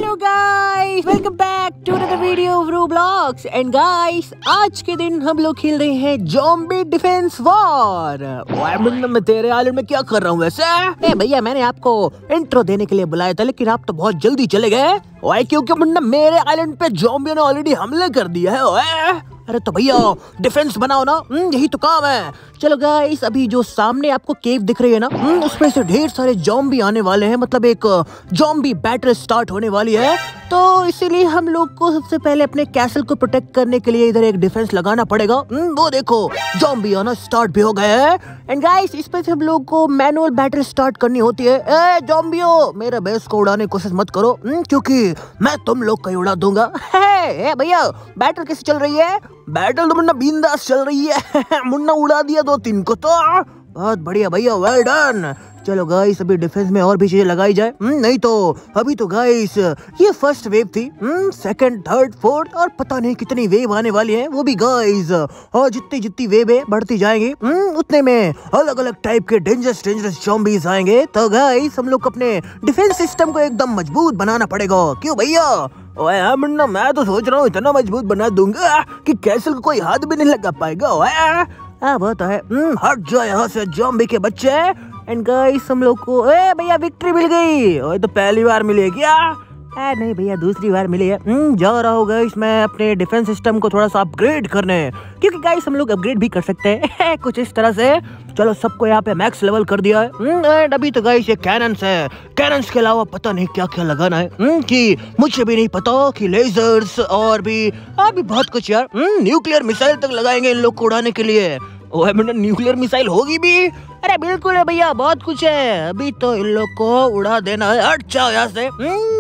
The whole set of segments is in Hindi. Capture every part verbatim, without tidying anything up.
Hello guys, welcome back to another video of Roblox. And guys, आज के दिन हम लोग खेल रहे हैं ज़ॉम्बी डिफेंस वॉर। मैं तेरे आइलैंड में क्या कर रहा हूँ वैसे? ए भैया, मैंने आपको इंट्रो देने के लिए बुलाया था, लेकिन आप तो बहुत जल्दी चले गए। ओए, क्योंकि मुन्ना मेरे आइलैंड पे ज़ॉम्बियों ने ऑलरेडी हमले कर दिया है। ओए अरे तो भैया डिफेंस बनाओ ना, यही तो काम है। चलो गाइस, अभी जो सामने आपको केव दिख रही है ना, उसमें से ढेर सारे ज़ॉम्बी आने वाले हैं, मतलब एक ज़ॉम्बी बैटल स्टार्ट होने वाली है। तो इसीलिए हम लोग को सबसे पहले अपने कैसल को प्रोटेक्ट करने के लिए इधर एक डिफेंस लगाना पड़ेगा। वो देखो ज़ॉम्बी आना स्टार्ट भी हो गए हैं। एंड गाइस, इस पे से हम लोग को मैनुअल बैटल स्टार्ट करनी होती है। ए ज़ॉम्बियों, मेरे बेस को उड़ाने की कोशिश मत करो, क्योंकि मैं तुम लोग का ही उड़ा दूंगा। ए भैया, बैटल कैसे चल रही है? बैटल तो मुन्ना बिंदास चल रही है। मुन्ना उड़ा दिया दो तीन को, तो बहुत बढ़िया भैया, वेल डन। चलो गाइस, अभी डिफेंस में और भी चीजें लगाई जाए। नहीं तो अभी तो गाइस ये फर्स्ट वेव थी, सेकंड, थर्ड, फोर्थ और पता नहीं कितनी वेव आने वाली है। वो भी गाइस, और जितनी जितनी वेव है बढ़ती जाएंगी, उतने में अलग अलग टाइप के डेंजरस डेंजरस ज़ॉम्बीज आएंगे। तो गाइस, हम लोग को अपने डिफेंस सिस्टम को एकदम मजबूत बनाना पड़ेगा। क्यों भैया? ओए हाँ मुन्ना, मैं तो सोच रहा हूँ इतना मजबूत बना दूंगा कि कैसल को कोई हाथ भी नहीं लगा पाएगा। ओए हाँ, वो तो है। हट जाओ यहाँ से ज़ॉम्बी के बच्चे। एंड गाइस, हम लोग को ए भैया विक्ट्री मिल गई। ओए तो पहली बार मिली है क्या? ए नहीं भैया, दूसरी बार मिली है। जा रहा हूँ गाइस मैं अपने डिफेंस सिस्टम को थोड़ा सा अपग्रेड करने, क्योंकि गाइस हम लोग अपग्रेड भी कर सकते हैं कुछ इस तरह से। चलो, सबको यहाँ पे मैक्स लेवल कर दिया है। एंड अभी तो गाइस ये कैनन्स है, कैनन्स के अलावा पता नहीं क्या क्या लगाना है, कि मुझे भी नहीं पता, कि लेजर्स और भी और भी बहुत कुछ यार। न्यूक्लियर मिसाइल तक लगाएंगे इन लोग को उड़ाने के लिए। ओए मैंने न्यूक्लियर मिसाइल होगी भी? अरे बिल्कुल है भैया, बहुत कुछ है। अभी तो इन लोग को उड़ा देना है। हट जाओ यहाँ से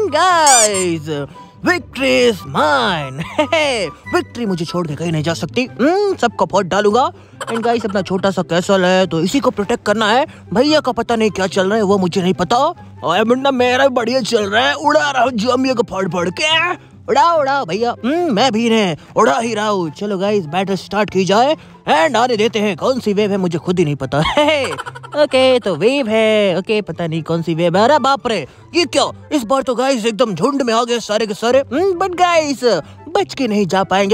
guys, victory is mine. Victory मुझे छोड़ के कहीं नहीं जा सकती। सबको वोट डालूंगा। एंड गाइस, अपना छोटा सा कैसल है तो इसी को प्रोटेक्ट करना है। भैया का पता नहीं क्या चल रहा है, वो मुझे नहीं पता। ओए मुन्ना, मेरा बढ़िया चल रहा है, उड़ा रहा हूँ ज़ॉम्बियों को फाड़ फाड़ के। उड़ाओ उड़ाओ भैया, मैं भी ने उड़ा ही रहा हूँ। चलो गाइस, बैटल स्टार्ट की जाए एंड आने देते हैं। कौन सी वेव है मुझे खुद ही नहीं पता है। ओके, तो वेव है। ओके, पता नहीं कौन सी वेव है। अरे बाप रे, ये क्या? इस बार तो गाइस एकदम झुंड में आ गए सारे के सारे। बट गाइस, बच के नहीं जा पाएंगे।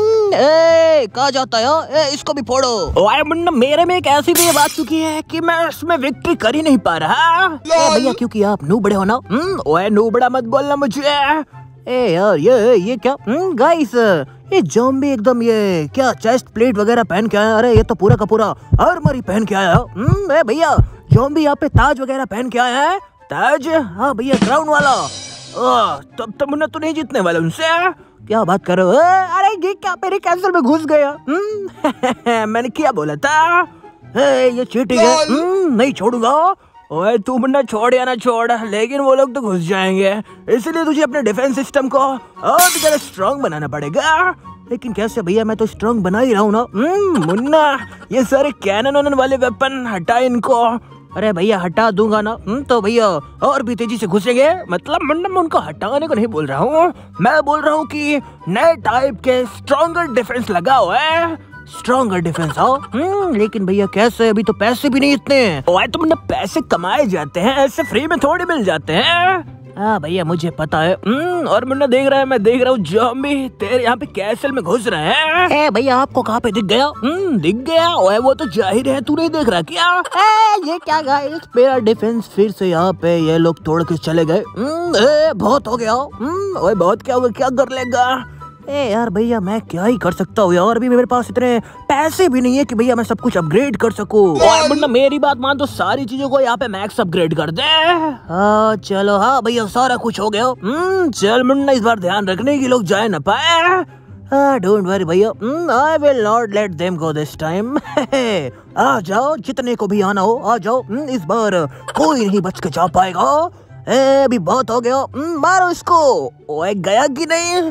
ए, कहाँ जाता है? ए, इसको भी फोड़ो। ओए मुन्ना, मेरे में एक ऐसी वेव आ चुकी है कि मैं इसमें विक्ट्री कर ही नहीं पा रहा। भैया, क्योंकि आप नूबड़े हो ना। ओए नूबड़ा मत बोलना मुझे। ए यार, ये ये क्या? गाइस, ये ज़ॉम्बी एकदम ये क्या चेस्ट प्लेट वगैरह पहन के आया? अरे ये तो पूरा का पूरा आर्मर ही पहन के आया। ए भैया, ज़ॉम्बी यहाँ पे ताज वगैरह पहन के आया है। ताज? हाँ भैया, क्राउन वाला। तब तब मुन्ना तो नहीं जीतने वाला उनसे। क्या बात कर रहे हो? अरे ये क्या मेरे कैसल में घुस गया? मैंने क्या बोला था? ए, ये चीटिंग है। नहीं छोड़ूंगा। ओए तू मुन्ना, छोड़ या ना छोड़, लेकिन वो लोग तो घुस जाएंगे। इसलिए तुझे अपने डिफेंस सिस्टम को और भी ज्यादा स्ट्रॉन्ग बनाना पड़ेगा। लेकिन कैसे भैया? मैं तो स्ट्रॉन्ग बना ही रहा हूँ ना। मुन्ना, ये सारे कैनन वैनन वाले वेपन हटा इनको। अरे भैया, हटा दूंगा ना। तो भैया और भी तेजी से घुसेंगे। मतलब मुन्ना, मैं उनको हटाने को नहीं बोल रहा हूँ, मैं बोल रहा हूँ कि नए टाइप के स्ट्रॉन्गर डिफेंस लगाओ है। स्ट्रॉन्गर डिफेंस हो। हम्म लेकिन भैया कैसे? अभी तो पैसे भी नहीं इतने। ओए तो मुन्ना, पैसे कमाए जाते हैं, ऐसे फ्री में थोड़ी मिल जाते हैं। हाँ भैया, मुझे पता है। और मुन्ना देख रहा है, मैं देख रहा हूँ ज़ॉम्बी तेरे यहाँ पे कैसल में घुस रहे हैं। ए भैया, आपको कहाँ पे दिख गया? दिख गया? ओए वो तो जाहिर है, तू नहीं देख रहा क्या? ए, ये क्या गाइस, मेरा डिफेंस फिर से यहाँ पे ये लोग तोड़ के चले गए। बहुत हो गया। ओए बहुत क्या हुआ? क्या कर लेगा? ए यार भैया, मैं क्या ही कर सकता हूँ यार, अभी मेरे पास इतने पैसे भी नहीं है कि भैया मैं सब कुछ अपग्रेड कर सकूँ। मुन्ना मेरी बात मान, तो सारी चीजों को यहाँ पे मैक्स अपग्रेड कर दे। हाँ चलो, हाँ भैया, सारा कुछ हो गया। चल मुन्ना, इस बार ध्यान रखने की लोग जाए न पाए। डोंट वरी भैया, I will not let them go this time. आ जाओ, जितने को भी आना हो आ जाओ। इस बार कोई नहीं बच के जा पाएगा। ए, अभी बहुत हो गया। मारो इसको। ओए गया कि नहीं?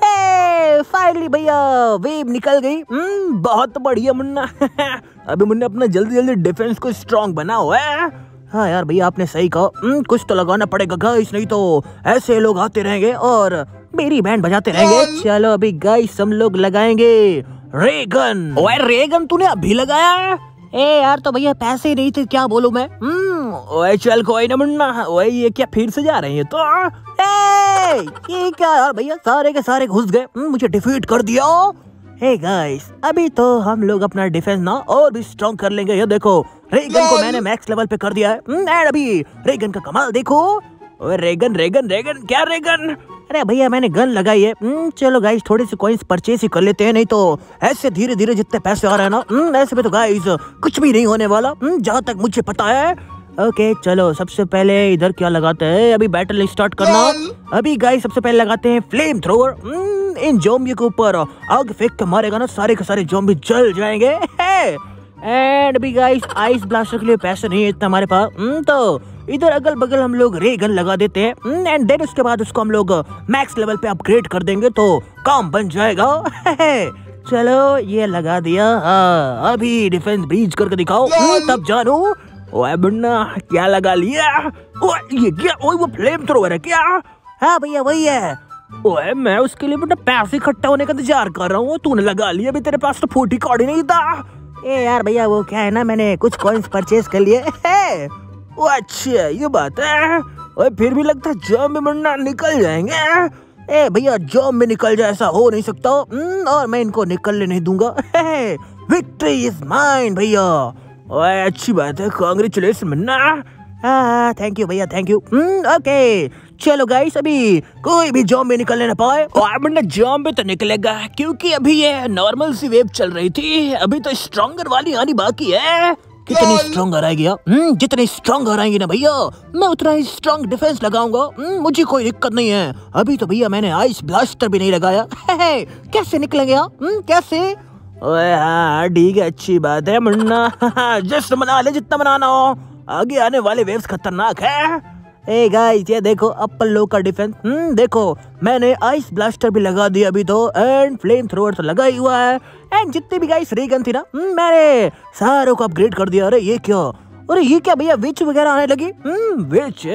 फाइनली भैया, वेव निकल गई। बहुत बढ़िया मुन्ना। अभी मुन्ना अपना जल्दी जल्दी डिफेंस को स्ट्रॉन्ग बनाओ है। हाँ यार भैया, आपने सही कहा, कुछ तो लगाना पड़ेगा गाइस, नहीं तो ऐसे लोग आते रहेंगे और मेरी बैंड बजाते रहेंगे। चलो अभी गाइस, हम लोग लगाएंगे रेगन। ओए रेगन तूने अभी लगाया? ए यार तो भैया पैसे ही नहीं थे, क्या बोलूं मैं। हम्म ओए चल कोई ना मुन्ना। ओए ये क्या फिर से जा रहे हैं तो? ए, ये क्या यार भैया, सारे के सारे घुस गए, मुझे डिफीट कर दिया। हे गाइस, अभी तो हम लोग अपना डिफेंस ना और भी स्ट्रॉन्ग कर लेंगे। ये देखो रेगन को मैंने मैक्स लेवल पे कर दिया है। एंड अभी रेगन का कमाल देखो। ओए रेगन रेगन रेगन क्या रेगन? अरे भैया मैंने गन लगाई है। चलो गाइस थोड़े से कॉइन्स परचेज ही कर लेते हैं, नहीं तो ऐसे धीरे धीरे जितने पैसे आ रहे हैं ना ऐसे में तो गाइस कुछ भी नहीं होने वाला जहाँ तक मुझे पता है। ओके चलो सबसे पहले इधर क्या लगाते हैं, अभी बैटल स्टार्ट करना। अभी गाइस सबसे पहले लगाते हैं फ्लेम थ्रोवर। इन ज़ॉम्बी के ऊपर आग फेंक के मारेगा ना, सारे के सारे ज़ॉम्बी जल जाएंगे। एंड अभी गाइस आइस ब्लास्टर के लिए पैसे नहीं है इतना हमारे पास, तो इधर अगल बगल हम लोग रे गन लगा देते हैं। एंड देन उसके बाद उसको हम लोग मैक्स लेवल पे अपग्रेड कर देंगे तो काम बन जाएगा। चलो ये लगा दिया। हाँ अभी डिफेंस ब्रीच करके दिखाओ तब जानू। ओए बन्ना क्या लगा लिया? ओए ये क्या? ओए वो फ्लेम थ्रोवर है क्या? हाँ भैया वही है। ओए मैं उसके लिए बेटा पैसे इकट्ठा होने का इंतजार कर रहा हूँ, तूने लगा लिया। अभी तेरे पास तो फूटी कौड़ी नहीं था। ए यार भैया वो क्या है ना, मैंने कुछ कॉइन्स परचेज कर लिए है। ओ अच्छा ये बात है। ओए फिर भी लगता है जॉम्बी मुन्ना निकल जाएंगे। ए भैया जॉम्बी निकल जाए ऐसा हो नहीं सकता, और मैं इनको निकलने नहीं दूंगा। विक्ट्री इज माइन भैया। ओए अच्छी बात है, कांग्रेचुलेशन मुन्ना। हाँ थैंक यू भैया थैंक यू। ओके चलो गाइस अभी कोई भी जॉम्बी निकलने ना पाए। और मुन्ना जॉम्बी तो निकलेगा क्योंकि अभी ये नॉर्मल सी वेव चल रही थी, अभी तो स्ट्रॉन्गर वाली आनी बाकी है। कितनी स्ट्रॉन्गर आएगी? हम्म जितनी स्ट्रॉन्गर आएंगी ना भैया मैं उतना ही स्ट्रॉन्ग डिफेंस लगाऊंगा। मुझे कोई दिक्कत नहीं है। अभी तो भैया मैंने आइस ब्लास्टर भी नहीं लगाया। कैसे निकलेंगे आप? कैसे? ओए हाँ ठीक है अच्छी बात है मुन्ना। जस्ट मना ले जितना मनाना हो, आगे आने वाले वेव्स खतरनाक है। ए गाइस ये देखो अपन लोग का डिफेंस। हम्म देखो मैंने आइस ब्लास्टर भी लगा दिया अभी तो, एंड फ्लेम थ्रोवर तो लगा ही हुआ है। एंड जितनी भी गाइस रे गन थी ना मैंने सारों को अपग्रेड कर दिया। अरे ये क्या? अरे ये क्या भैया विच वगैरह आने लगी? हम्म विच?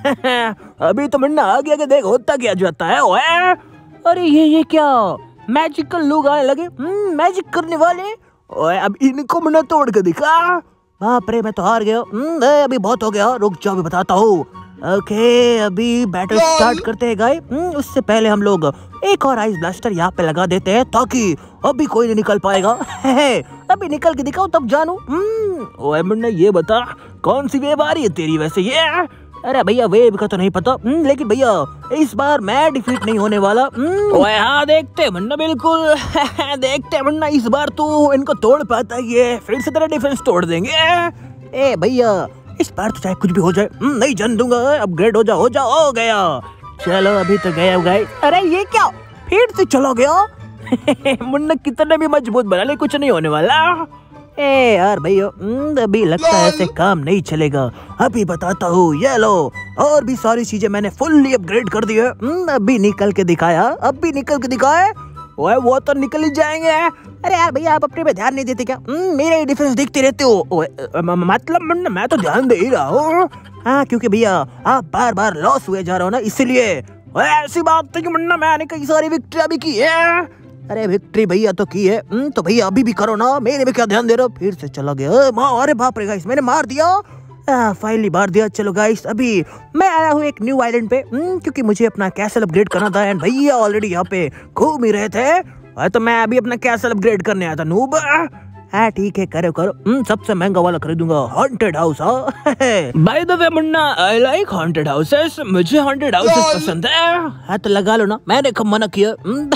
अभी तो मुन्ना आगे आगे देख होता क्या जाता है। ओए अरे ये ये क्या मैजिकल लोग आने लगे, मैजिक करने वाले। ओए अब इनको मुन्ना तोड़ के दिखा। बाप रे मैं तो हार गया। अभी बहुत हो गया, रुक जाओ अभी बताता हूँ। ओके अभी बैटल स्टार्ट करते हैं गाइस। उससे पहले हम लोग एक और आइस ब्लास्टर यहाँ पे लगा देते हैं ताकि अभी कोई नहीं निकल पाएगा। अभी निकल के दिखाओ तब जानू। ओए मुन्ना ये बता कौन सी वेव आ रही है तेरी वैसे? ये अरे भैया वेव का तो नहीं पता, लेकिन भैया इस बार मैं डिफीट नहीं होने वाला। ओए हाँ देखते मुन्ना बिल्कुल। देखते मुन्ना इस बार तू इनको तोड़ पाता है, फिर से तेरा डिफेंस तोड़ देंगे। ए भैया इस बार तो चाहे कुछ भी हो जाए नहीं जान दूंगा। अपग्रेड हो जा हो जा हो गया। चलो अभी तो गया गाइस। अरे ये क्या फिर से चला गया? मुन्ना कितना भी मजबूत बना ले कुछ नहीं होने वाला। ए यार भैया अभी लगता है ऐसे काम नहीं चलेगा। अभी बताता हूँ, ये लो और भी सारी चीजें मैंने फुल्ली अपग्रेड कर दी है। अभी निकल के दिखाया, अभी निकल के दिखाए। ओए वो तो निकल ही जाएंगे। अरे यार भैया आप अपने पे ध्यान नहीं देते क्या? मेरे डिफेंस देखते रहते हो। ओए मतलब मैं तो ध्यान दे ही रहा हूँ। हाँ क्योंकि भैया आप बार बार लॉस हुए जा रहे हो ना इसलिए। ऐसी बात है कि मुन्ना मैंने कई सारी विक्ट्री भी की है। अरे विक्ट्री भैया तो की है, तो भैया अभी भी करो ना, मेरे में क्या ध्यान दे रहे हो? फिर से चला गया। माँ अरे बाप रे गाइस मैंने मार दिया, फाइनली मार दिया। चलो गाइस अभी मैं आया हूँ एक न्यू आइलैंड पे, क्योंकि मुझे अपना कैसल अपग्रेड करना था। एंड भैया ऑलरेडी यहाँ पे घूम ही रहे थे, तो मैं अभी अपना कैसल अपग्रेड करने आया था। नूब हाँ ठीक है करो करो, सबसे महंगा वाला खरीदूंगा, haunted house. By the way Munna I like haunted houses, मुझे हॉन्टेड हाउसेस पसंद है। हाँ तो लगा लो ना, मैंने कब मना किया?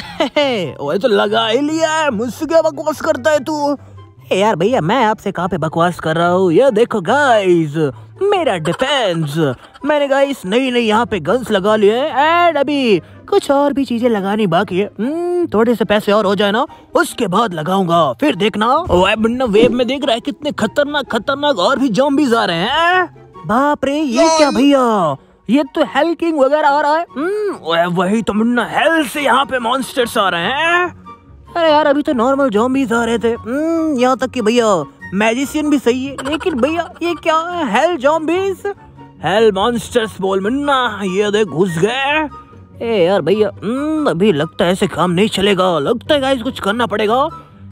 ओए तो लगा ही लिया है, मुझसे क्या बकवास करता है तू? यार भैया मैं आपसे कहाँ पे बकवास कर रहा हूँ? ये देखो गाइस मेरा डिफेंस, मैंने गाइस नई नई यहाँ पे गन्स लगा लिए एंड अभी कुछ और भी चीजें लगानी बाकी है। थोड़े से पैसे और हो जाए ना उसके बाद लगाऊंगा, फिर देखना। ओए मुन्ना वेव में देख रहा है कितने खतरनाक खतरनाक और भी ज़ॉम्बीज़ आ रहे हैं। बाप रे ये क्या भैया, ये तो हेल किंग वगैरह आ रहा है। वही तो मुन्ना, हेल से यहाँ पे मॉन्स्टर्स आ रहे हैं। अरे यार अभी तो नॉर्मल ज़ॉम्बीज़ आ रहे थे, यहाँ तक कि भैया मैजिशियन भी सही है, लेकिन भैया ये क्या है? हेल ज़ॉम्बीज़, हेल मॉन्स्टर्स बोल मुन्ना, ये देख घुस गए। ए यार भैया अभी लगता है ऐसे काम नहीं चलेगा, लगता है गाइस कुछ करना पड़ेगा।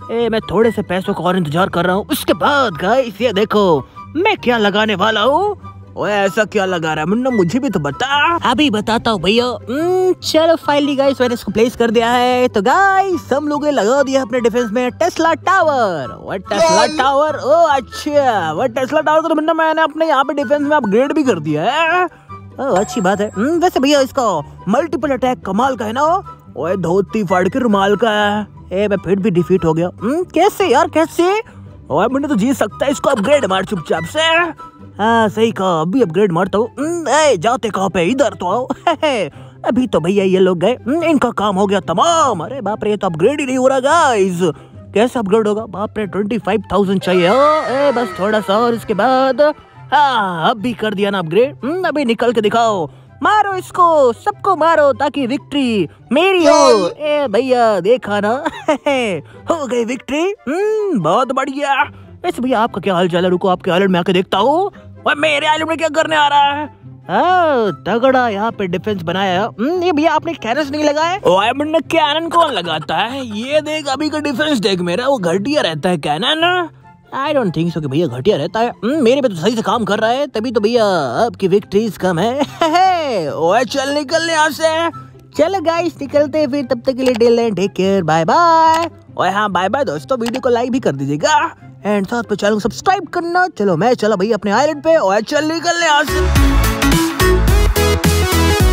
ए, मैं थोड़े से पैसों का और इंतजार कर रहा हूँ। उसके बाद गाइस ये देखो मैं क्या लगाने वाला हूँ। ओए ऐसा क्या लगा रहा है मुन्ना, मुझे भी तो बता। अभी बताता हूँ भैया। चलो फाइनली गाइस मैंने इसको प्लेस कर दिया है। तो गाइस हम लोगों ने लगा दिया अपने डिफेंस में टेस्ला टावर। वो टेस्ला टावर, ओ अच्छा वो टेस्ला टावर तो मुन्ना मैंने अपने यहाँ पे डिफेंस में अपग्रेड भी कर दिया है। ओ अच्छी बात है। वैसे भैया इसका मल्टीपल अटैक कमाल का है ना। ओए धोती फाड़ के रुमाल का है। ए मैं फिर भी डिफीट हो गया। कैसे यार कैसे? ओए मुन्ना तो जीत सकता है, इसको अपग्रेड मार चुपचाप से। हाँ सही कहा, अभी अपग्रेड मारता हूँ। जाते कहाँ पे, इधर तो आओ। अभी तो भैया ये लोग गए, इनका काम हो गया तमाम। अरे बाप रे, ये तो अपग्रेड ही नहीं हो रहा गाइस। कैसे अपग्रेड होगा? बाप रे ट्वेंटी फाइव थाउजेंड चाहिए। ए, बस थोड़ा सा और इसके बाद। हाँ अब भी कर दिया ना अपग्रेड। अभी निकल के दिखाओ, मारो इसको, सबको मारो ताकि विक्ट्री मेरी हो। ए भैया देखा ना। हो गई विक्ट्री। बहुत बढ़िया। वैसे भैया आपका क्या हाल चाल है? रुको आपके आइलैंड में आके देखता हूँ। मेरे आइलैंड में क्या करने आ रहा है? हाँ तगड़ा यहाँ पे डिफेंस बनाया। ये भैया आपने कैनन नहीं लगाया? ओए मुन्ना कैनन कौन लगाता है? ये देख अभी का डिफेंस देख मेरा, वो घटिया रहता है cannon. I don't think so कि भैया घटिया रहता है। मेरे पे तो सही से काम कर रहा है, तभी तो भैया आपकी विक्ट्रीज कम है। ओए चल निकल यहाँ से। चलो गाइस निकलते हैं फिर, तब तक के लिए till then take care, bye bye. ओए हाँ बाय बाय दोस्तों, वीडियो को लाइक भी कर दीजिएगा एंड साथ पे चैनल को सब्सक्राइब करना। चलो मैं चला भैया अपने आइलैंड पे। और चल निकल यहाँ से।